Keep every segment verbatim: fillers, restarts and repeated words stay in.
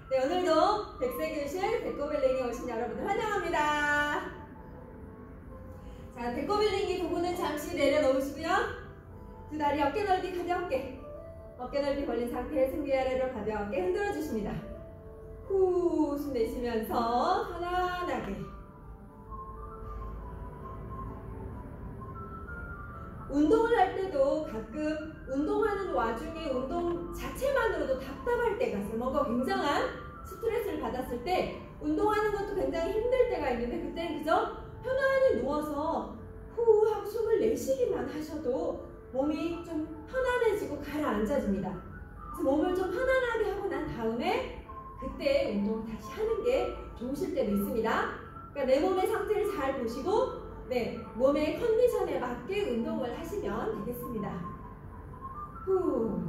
네, 오늘도 백세교실 데코빌링에 오신 여러분들 환영합니다. 자, 데코빌링이 부분은 잠시 내려놓으시고요. 두 다리 어깨 넓이 가볍게, 어깨 넓이 벌린 상태에 등 위아래로 가볍게 흔들어 주십니다. 후, 숨 내쉬면서 편안하게. 운동을 할 때도 가끔 운동하는 와중에 운동 자체만으로도 답답할 때가 있어요. 뭔가 굉장한 스트레스를 받았을 때 운동하는 것도 굉장히 힘들 때가 있는데 그때는 그저 편안히 누워서 후 하고 숨을 내쉬기만 하셔도 몸이 좀 편안해지고 가라앉아집니다. 그래서 몸을 좀 편안하게 하고 난 다음에 그때 운동을 다시 하는 게 좋으실 때도 있습니다. 그러니까 내 몸의 상태를 잘 보시고 네, 몸의 컨디션에 맞게 운동을 하시면 되겠습니다. 후.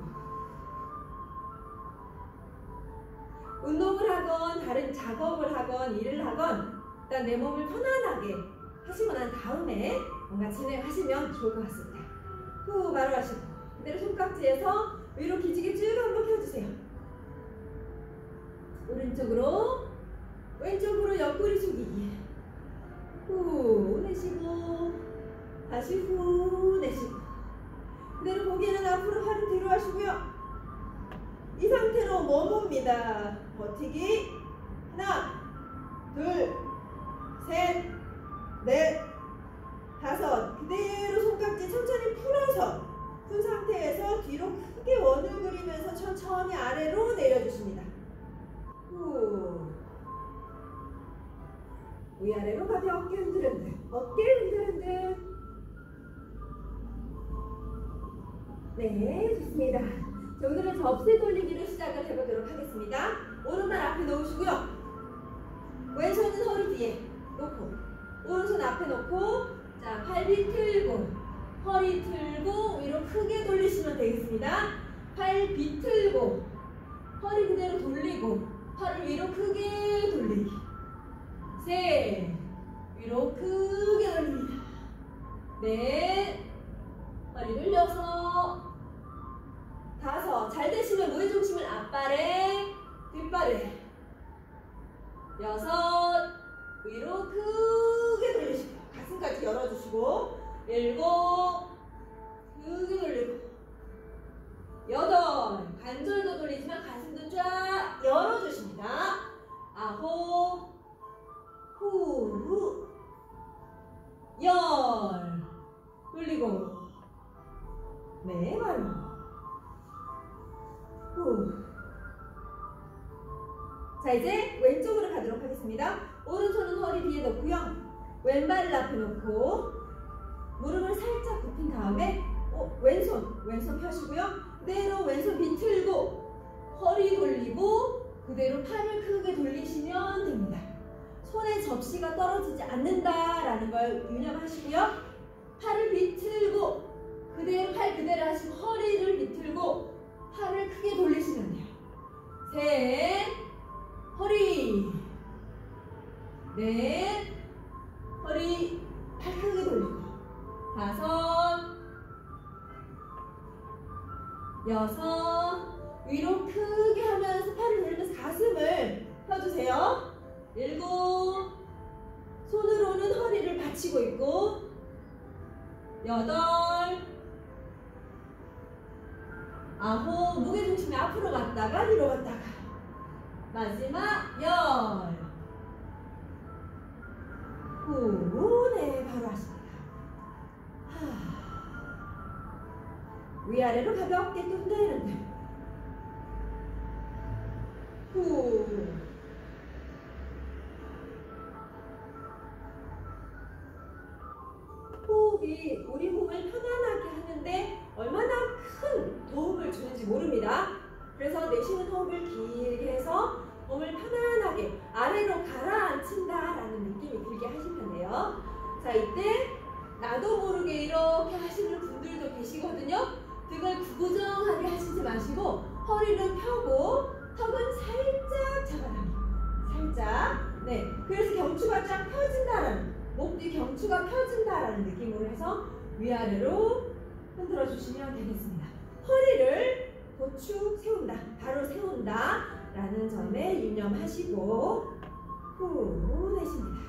운동을 하건 다른 작업을 하건 일을 하건 일단 내 몸을 편안하게 하시고 난 다음에 뭔가 진행하시면 좋을 것 같습니다. 후, 바로 하시고 그대로 손깍지에서 위로 기지개 쭉 한번 펴주세요. 오른쪽으로 왼쪽으로 옆구리 숙이기. 후 내쉬고 다시 후 내쉬고 그대로 고개는 앞으로 팔은 뒤로 하시고요. 이 상태로 머뭅니다. 버티기. 하나 둘 셋 넷 다섯. 그대로 손깍지 천천히 풀어서 푼 상태에서 뒤로 크게 원을 그리면서 천천히 아래로 내려주십니다. 후 위아래로 가볍게 흔들흔들, 어깨 흔들흔들. 네, 좋습니다. 자, 오늘은 접시 돌리기로 시작을 해보도록 하겠습니다. 오른발 앞에 놓으시고요. 왼손은 허리 뒤에 놓고, 오른손 앞에 놓고, 자, 팔 비틀고, 허리 틀고, 위로 크게 돌리시면 되겠습니다. 팔 비틀고, 허리 그대로 돌리고, 팔을 위로 크게 돌리기. 셋, 위로 크게 돌립니다. 넷, 허리 돌려서 다섯, 잘 되시면 무게중심을 앞발에 뒷발에 여섯, 위로 크게 돌리시고 가슴까지 열어주시고 일곱, 크게 돌리고 여덟, 관절도 돌리지만 가슴도 쫙 열어주십니다. 아홉, 후, 열, 돌리고, 네, 바로, 후. 자, 이제 왼쪽으로 가도록 하겠습니다. 오른손은 허리 뒤에 놓고요. 왼발을 앞에 놓고, 무릎을 살짝 굽힌 다음에, 어, 왼손, 왼손 펴시고요. 그대로 왼손 비틀고, 허리 돌리고, 그대로 팔을 크게 돌리시면 됩니다. 손에 접시가 떨어지지 않는다라는 걸 유념하시고요. 팔을 비틀고 그대로 팔 그대로 하시고 허리를 비틀고 팔을 크게 돌리시면 돼요. 셋, 허리. 넷, 허리 팔 크게 돌리고. 다섯, 여섯, 위로 크게 하면서 팔을 돌리면서 가슴을 펴주세요. 일곱, 손으로는 허리를 받치고 있고 여덟, 아홉, 무게중심이 앞으로 갔다가 뒤로 갔다가 마지막 열. 후, 네, 바로 하십니다. 하. 위아래로 가볍게 또 흔들흔들. 후. 호흡이 우리 몸을 편안하게 하는데 얼마나 큰 도움을 주는지 모릅니다. 그래서 내쉬는 호흡을 길게 해서 몸을 편안하게 아래로 가라앉힌다라는 느낌이 들게 하시면 돼요. 자, 이때 나도 모르게 이렇게 하시는 분들도 계시거든요. 등을 구부정하게 하시지 마시고 허리를 펴고 턱은 살짝 잡아당기고 살짝. 네, 그래서 경추가 쫙 펴진다라는, 목 뒤 경추가 펴진다라는 느낌으로 해서 위아래로 흔들어 주시면 되겠습니다. 허리를 도축 세운다, 바로 세운다. 라는 점에 유념하시고 후 내쉽니다.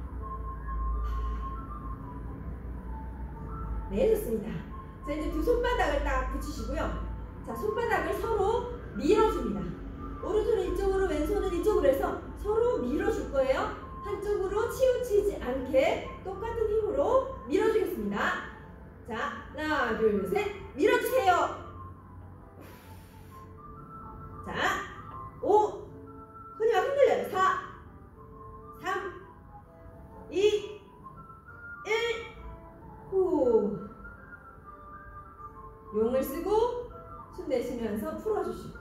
네, 좋습니다. 자, 이제 두 손바닥을 딱 붙이시고요. 자, 손바닥을 서로 밀어줍니다. 오른손은 이쪽으로, 왼손은 이쪽으로 해서 서로 밀어줄 거예요. 한쪽으로 치우치지 않게 똑같은 힘으로 밀어주겠습니다. 자, 하나, 둘, 셋, 밀어주세요. 자, 오, 손이 막 흔들려요. 사, 삼, 이, 일, 후. 용을 쓰고 숨 내쉬면서 풀어주시고,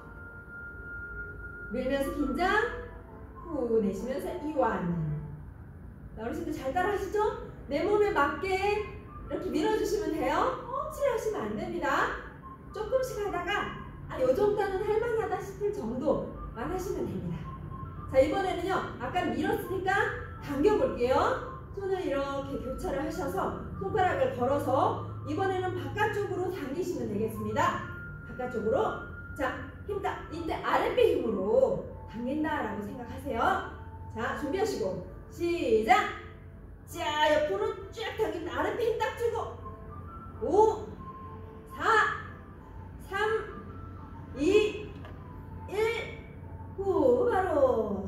밀면서 긴장, 후 내쉬면서 이완. 자, 어르신들 잘 따라 하시죠? 내 몸에 맞게 이렇게 밀어주시면 돼요. 억지로 하시면 안 됩니다. 조금씩 하다가 아, 요 정도는 할만하다 싶을 정도만 하시면 됩니다. 자, 이번에는요, 아까 밀었으니까 당겨볼게요. 손을 이렇게 교차를 하셔서 손가락을 걸어서 이번에는 바깥쪽으로 당기시면 되겠습니다. 바깥쪽으로. 자, 힘다. 이때 아랫배 힘으로 당긴다라고 생각하세요. 자, 준비하시고 시작. 자, 옆으로 쭉 당긴다. 아랫배 힘 딱 주고 오, 사, 삼, 이, 일, 후. 바로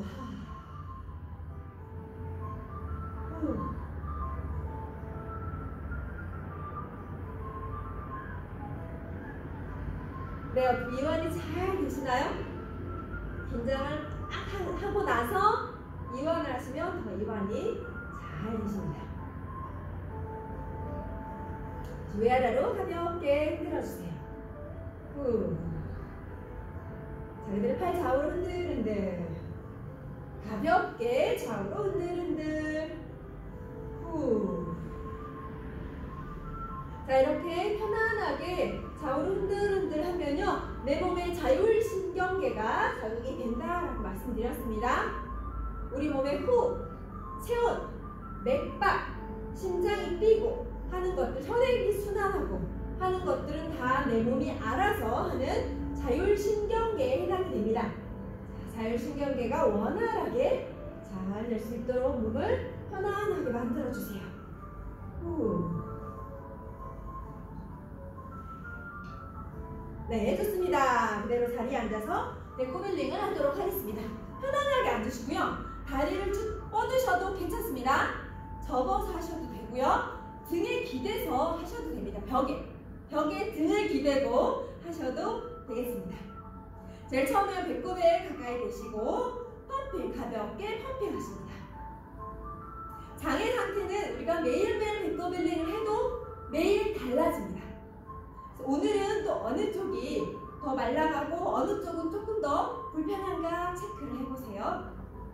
후. 네, 이완이 잘 되시나요? 긴장을 딱 하고 나서 이완을 하시면 더 이완이 잘 되십니다. 외아래로 가볍게 흔들어주세요. 후. 자, 그대로 팔 좌우로 흔들흔들. 가볍게 좌우로 흔들흔들. 후. 자, 이렇게 편안하게 좌우로 흔들흔들 하면요, 내 몸의 자율신경계가 자극이 된다라고 말씀드렸습니다. 우리 몸의 후, 체온, 맥박, 심장이 뛰고 하는 것들, 혈액이 순환하고 하는 것들은 다 내 몸이 알아서 하는 자율신경계에 해당이 됩니다. 자, 자율신경계가 원활하게 잘 될 수 있도록 몸을 편안하게 만들어주세요. 후. 네, 좋습니다. 그대로 자리에 앉아서 데코빌링을 하도록 하겠습니다. 편안하게 앉으시고요. 다리를 쭉 뻗으셔도 괜찮습니다. 접어서 하셔도 되고요. 등에 기대서 하셔도 됩니다. 벽에. 벽에 등을 기대고 하셔도 되겠습니다. 제일 처음에 배꼽에 가까이 대시고 펌핑, 가볍게 펌핑 하십니다. 장의 상태는 우리가 매일매일 배꼽빌링을 해도 매일 달라집니다. 오늘은 또 어느 쪽이 더 말라가고 어느 쪽은 조금 더 불편한가 체크를 해보세요.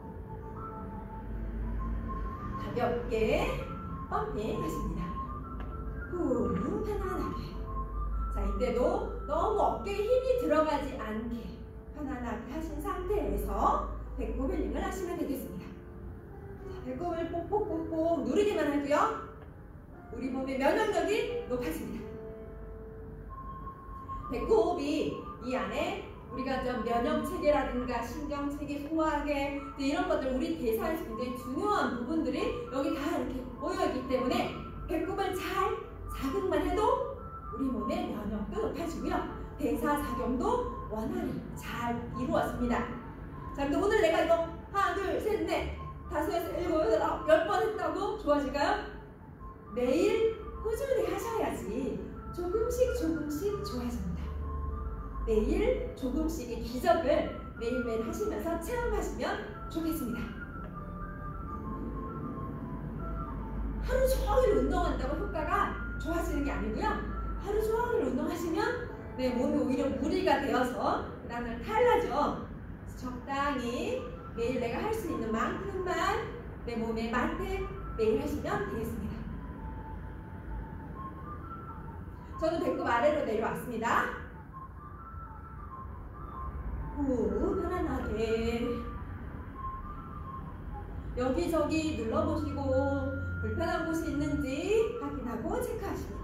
가볍게 펌핑 하십니다. 후, 편안하게. 자, 이때도 너무 어깨에 힘이 들어가지 않게 편안하게 하신 상태에서 배꼽빌링을 하시면 되겠습니다. 자, 배꼽을 꼭꼭꼭꼭 누르기만 하고요. 우리 몸의 면역력이 높아집니다. 배꼽이 이 안에 우리가 좀 면역체계라든가 신경체계, 소화계 이런 것들 우리 대사에서 굉장히 중요한 부분들이 여기 다 이렇게 모여있기 때문에 배꼽을 잘 자극만 해도 우리 몸의 면역도 높아지고요. 대사작용도 원활히 잘 이루어집니다. 자, 근데 오늘 내가 이거 하나, 둘, 셋, 넷, 다섯에서 일곱, 여덟, 아홉, 열 번 했다고 좋아질까요? 매일 꾸준히 하셔야지 조금씩 조금씩 좋아집니다. 매일 조금씩의 기적을 매일매일 하시면서 체험하시면 좋겠습니다. 하루 종일 운동한다고 효과가 좋아지는 게 아니고요. 하루 종일 운동하시면 내 몸이 오히려 무리가 되어서 그 다음날 탈나죠. 적당히 매일 내가 할 수 있는 만큼만 내 몸에 맞게 매일 하시면 되겠습니다. 저는 배꼽 아래로 내려왔습니다. 후, 편안하게 여기저기 눌러보시고 불편한 곳이 있는지 확인하고 체크하십니다.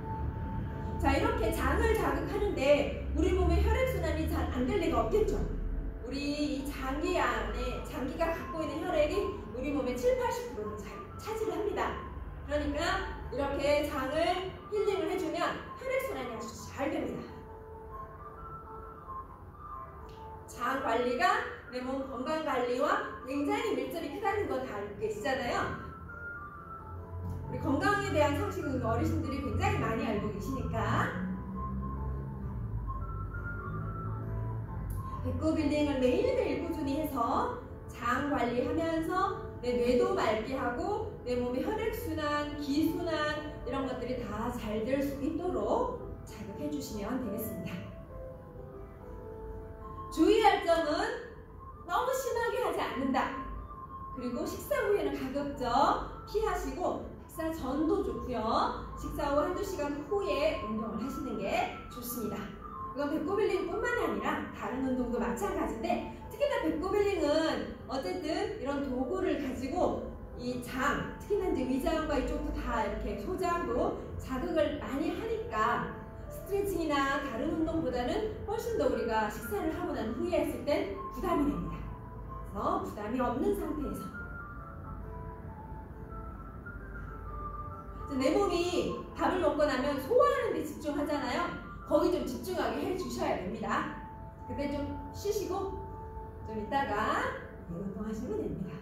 자, 이렇게 장을 자극하는데 우리 몸의 혈액순환이 잘 안 될 리가 없겠죠. 우리 이 장기 안에 장기가 갖고 있는 혈액이 우리 몸의 칠, 팔십 퍼센트를 차지를 합니다. 그러니까 이렇게 장을 힐링을 해주면 혈액순환이 아주 잘 됩니다. 장 관리가 내 몸 건강 관리와 굉장히 밀접이 크다는 거 다 알고 계시잖아요. 우리 건강에 대한 상식은 어르신들이 굉장히 많이 알고 계시니까. 배꼽 힐링을 매일매일 꾸준히 해서 장 관리하면서 내 뇌도 맑게 하고 내 몸의 혈액순환, 기순환 이런 것들이 다 잘 될 수 있도록 자극해 주시면 되겠습니다. 주의할 점은 너무 심하게 하지 않는다. 그리고 식사 후에는 가급적 피하시고 식사 전도 좋고요. 식사 후 한두 시간 후에 운동을 하시는 게 좋습니다. 이건 배꼽 힐링뿐만 아니라 다른 운동도 마찬가지인데 특히나 배꼽 힐링은 어쨌든 이런 도구를 가지고 이 장, 특히나 이제 위장과 이쪽도 다 이렇게 소장도 자극을 많이 하니까 스트레칭이나 다른 운동보다는 훨씬 더 우리가 식사를 하고 난 후에 했을 땐 부담이 됩니다. 그래서 부담이 없는 상태에서 내 몸이 밥을 먹고 나면 소화하는 데 집중하잖아요. 거기 좀 집중하게 해주셔야 됩니다. 그때 좀 쉬시고 좀 이따가 운동하시면 됩니다.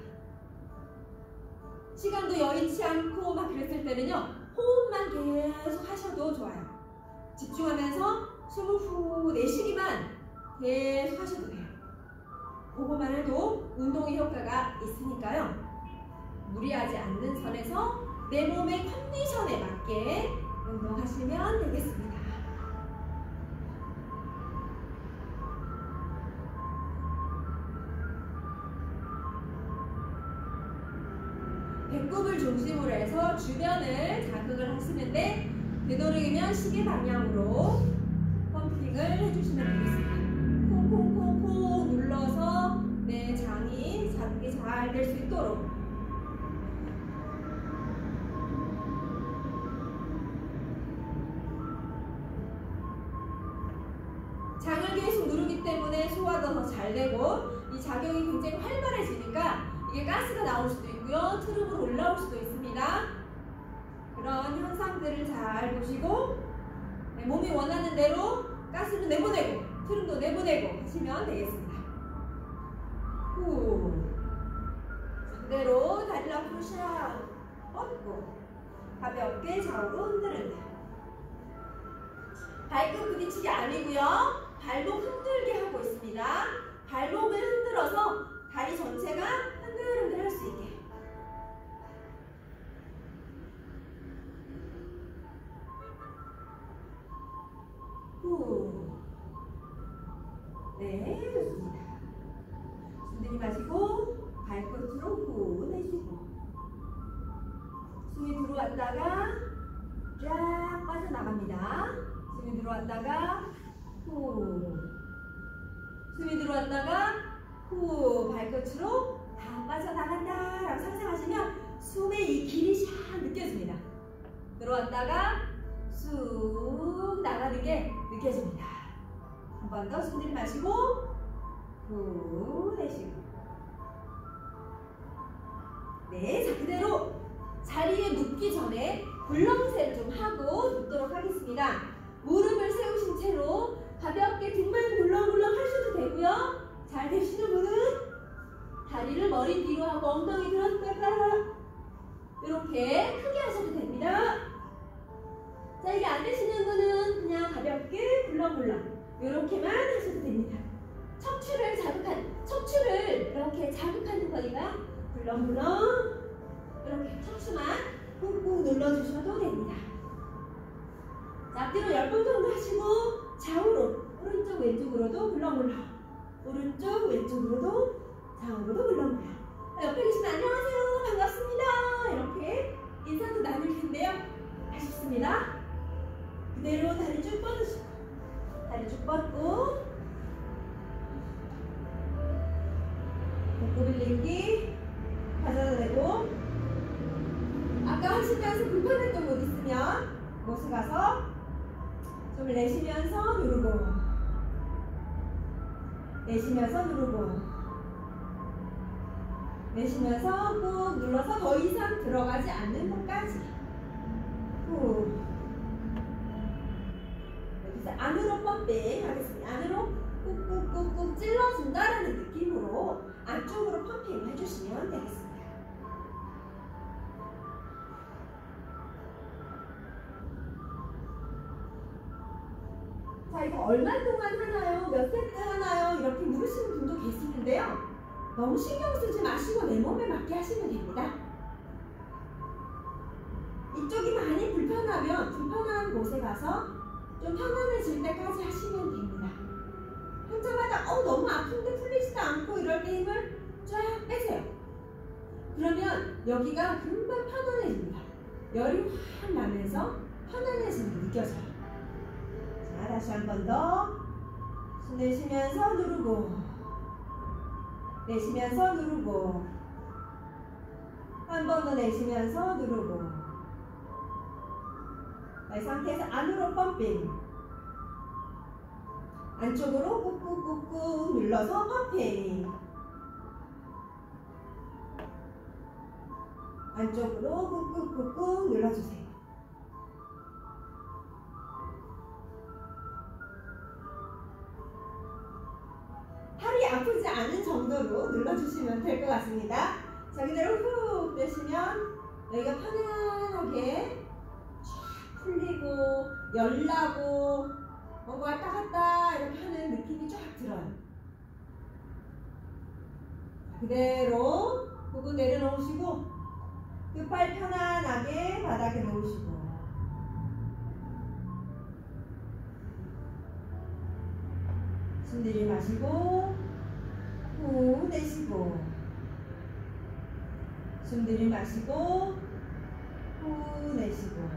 시간도 여의치 않고 막 그랬을 때는요, 호흡만 계속 하셔도 좋아요. 집중하면서 숨을 후 내쉬기만 계속 하셔도 돼요. 그거만 해도 운동의 효과가 있으니까요. 무리하지 않는 선에서 내 몸의 컨디션에 맞게 운동하시면 되겠습니다. 배꼽을 중심으로 해서 주변을 자극을 하시는데 되도록이면 시계 방향으로 펌핑을 해주시면 되겠습니다. 콩콩콩콩 눌러서 내 장이 자극이 잘 될 수 있도록. 장을 계속 누르기 때문에 소화도 더 잘 되고 이 작용이 굉장히 활발해지니까 이게 가스가 나올 수도 있고요. 트름으로 올라올 수도 있습니다. 그런 현상들을 잘 보시고 네, 몸이 원하는 대로 가스를 내보내고 트름도 내보내고 하시면 되겠습니다. 후. 그대로 다리를 앞으로 샥 뻗고 가볍게 좌우로 흔들어요. 발끝 부딪히기 아니고요. 발목 흔들게 하고 있습니다. 발목을 흔들어서 다리 전체가 흔들흔들 할 수 있게. 후. 네, 좋습니다. 숨 들이마시고 발끝으로 후 내쉬고 숨이 들어왔다가 쫙 빠져나갑니다. 숨이 들어왔다가 후. 숨이 들어왔다가 후. 발끝으로 다 빠져나간다 라고 상상하시면 숨의 이 길이 샥 느껴집니다. 들어왔다가 쑥 나가는 게 느껴집니다. 한 번 더 숨 들이마시고 후 내쉬고. 네, 자 그대로 자리에 눕기 전에 굴렁쇠를 좀 하고 눕도록 하겠습니다. 무릎을 세우신 채로 가볍게 등만 굴렁굴렁 하셔도 되고요. 잘 되시는 분은 다리를 머리 뒤로 하고 엉덩이 들었다가 이렇게 크게 하셔도 됩니다. 자, 이게 안 되시는 분은 그냥 가볍게 굴렁굴렁 이렇게만 하셔도 됩니다. 척추를 자극한, 척추를 이렇게 자극하는 거니까 굴렁굴렁 이렇게 척추만 꾹꾹 눌러주셔도 됩니다. 자, 앞뒤로 열 번 정도 하시고 좌우로 오른쪽 왼쪽으로도 굴렁굴렁, 오른쪽 왼쪽으로도 좌우로도 굴렁굴렁. 옆에 계신 분 안녕하세요 반갑습니다 이렇게 인사도 나눌 텐데요. 아쉽습니다. 그대로 다리 쭉 뻗으시고 다리 쭉 뻗고 배꼽 밀리기 가져내고 아까 하시면서 불편했던 곳 있으면 그곳에 가서 숨을 내쉬면서 누르고 내쉬면서 누르고 내쉬면서 꾹 눌러서 더 이상 들어가지 않는 곳까지. 후. 여기서 안으로 펌핑 하겠습니다. 안으로 꾹꾹꾹꾹 찔러준다라는 느낌으로 안쪽으로 펌핑을 해주시면 되겠습니다. 자, 이거 얼마 동안 하나요? 몇 세트 하나요? 이렇게 물으시는 분도 계시는데요. 너무 신경 쓰지 마시고 내 몸에 맞게 하시면 됩니다. 이쪽이 많이 불편하면 불편한 곳에 가서 좀 편안해질 때까지 하시면 됩니다. 한자마다 어 너무 아픈데 풀리지도 않고 이럴 때 힘을 쫙 빼세요. 그러면 여기가 금방 편안해집니다. 열이 확 나면서 편안해짐이 느껴져요. 자, 다시 한 번 더. 숨 내쉬면서 누르고 내쉬면서 누르고 한 번 더 내쉬면서 누르고. 자, 이 상태에서 안으로 펌핑 안쪽으로 꾹꾹꾹꾹 눌러서 펌핑 안쪽으로 꾹꾹꾹꾹 눌러주세요. 팔이 아프지 않은 정도로 눌러주시면 될 것 같습니다. 자, 그대로 훅 내쉬면 여기가 편안하게 쫙 풀리고 열나고 뭔가 왔다 갔다 이렇게 하는 느낌이 쫙 들어요. 그대로 부분 내려놓으시고 두 팔 편안하게 바닥에 놓으시고 숨 들이마시고 후 내쉬고 숨 들이마시고 후 내쉬고.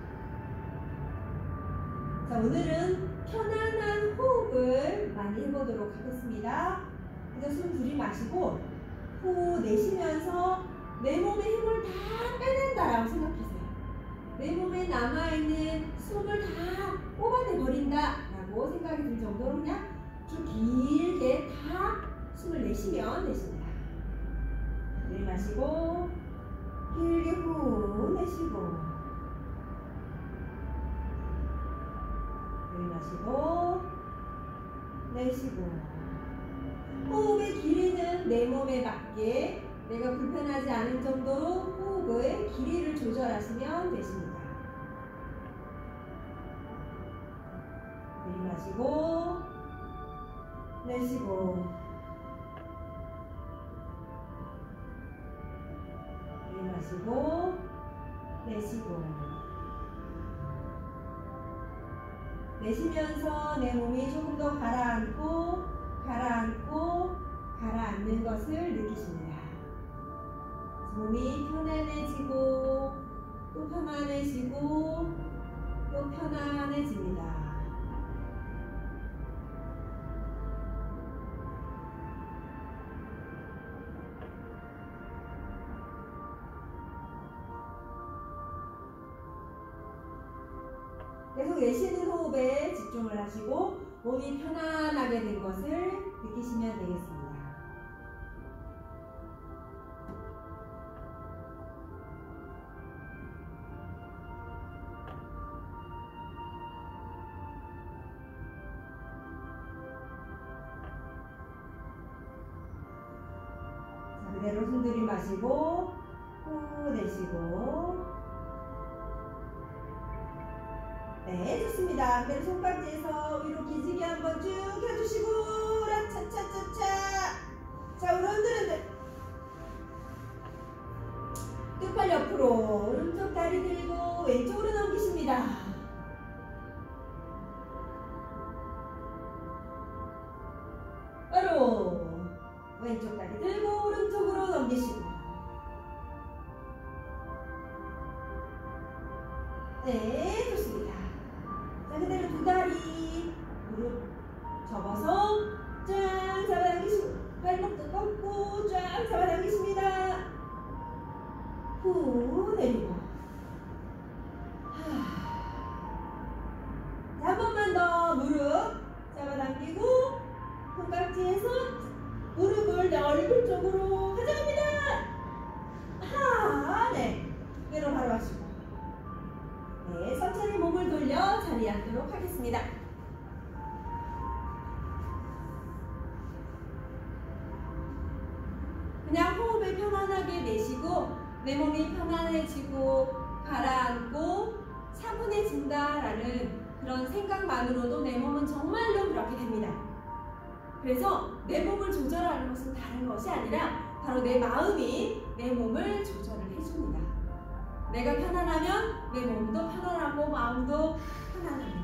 자, 오늘은 편안한 호흡을 많이 해보도록 하겠습니다. 그래서 숨 들이마시고 후 내쉬면서 내 몸의 힘을 다 빼낸다라고 생각하세요. 내 몸에 남아있는 숨을 다 뽑아내버린다라고 생각이 들 정도로 그냥 좀 길게 다 숨을 내쉬면 되십니다. 들이마시고 길게 후 내쉬고 들이마시고 내쉬고. 호흡의 길이는 내 몸에 맞게 내가 불편하지 않은 정도로 호흡의 길이를 조절하시면 되십니다. 들이마시고 내쉬고 들이마시고 내쉬고. 내쉬면서 내 몸이 조금 더 가라앉고 가라앉고 가라앉는 것을 느끼십니다. 몸이 편안해지고 또 편안해지고 또 편안해집니다. 계속 내쉬는 호흡에 집중을 하시고 몸이 편안하게 된 것을 느끼시면 되겠습니다. 자, 그대로 숨 들이마시고 후 내쉬고. 네, 좋습니다. 그대로 손깍지에서 위로 기지개 한번 쭉 펴주시고 라차차차차. 자, 우리 흔들흔들 두 팔 옆으로 오른쪽 다리 들고 왼쪽으로 넘기십니다. 바로 왼쪽 다리 들고 오른쪽으로 넘기시고. 네, 좋습니다. 자, 그대로 두 다리 무릎 접어서 쫙 잡아당기시고 발목도 꺾고 쫙 잡아당기십니다. 후 내리고. 자, 한 번만 더 무릎 잡아당기고 손깍지에서 안쪽으로 가져갑니다. 하, 네. 그대로 바로 하시고. 네, 천천히 몸을 돌려 자리에 앉도록 하겠습니다. 그냥 호흡을 편안하게 내쉬고 내 몸이 편안해지고 가라앉고 차분해진다라는 그런 생각만으로도 내 몸은 정말로 그렇게 됩니다. 그래서 내 몸을 조절하는 것은 다른 것이 아니라 바로 내 마음이 내 몸을 조절을 해줍니다. 내가 편안하면 내 몸도 편안하고 마음도 편안합니다.